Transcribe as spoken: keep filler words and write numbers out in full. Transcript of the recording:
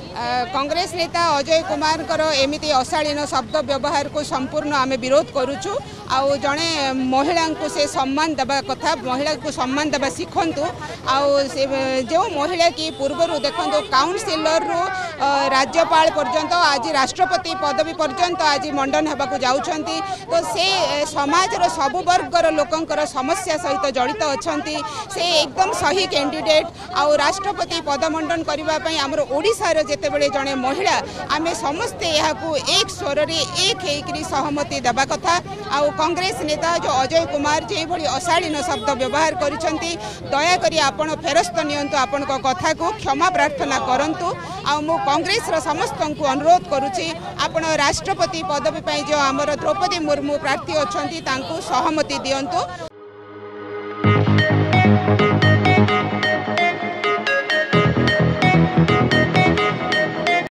कांग्रेस नेता अजय कुमार एमती अशालीन शब्द व्यवहार को संपूर्ण आम विरोध करुचु। आउ जड़े महिला को से सम्मान देवा कथा महिला को सम्मान देवा शिखु। आउ से जो महिला की पूर्वर देखो काउनसिलर रु राज्यपाल पर्यंत आज राष्ट्रपति पदवी पर्यंत आज मंडन होगा जाउछंती। तो से समाजर सबु वर्गर लोकंकर समस्या सहित जड़ित अच्छा से एकदम सही कैंडिडेट आउ राष्ट्रपति पदमंडन करने आमर ओडिशार जेतेबेले जड़े महिला आमे समस्ते यहाँ एक स्वर रे एक होकर सहमति देवा कथा। आउ कांग्रेस नेता जो अजय कुमार जो भली अशालीन शब्द व्यवहार करिसेंती दयाकरी आपण फेरस्त नियंतु आपण को कथा को क्षमा प्रार्थना करंतु। आउ मो कांग्रेस रो समस्त को अनुरोध करुछि आपण राष्ट्रपति पदवी पई जो आमर द्रौपदी मुर्मू प्रार्थी अछंती तांको सहमति दियंतु।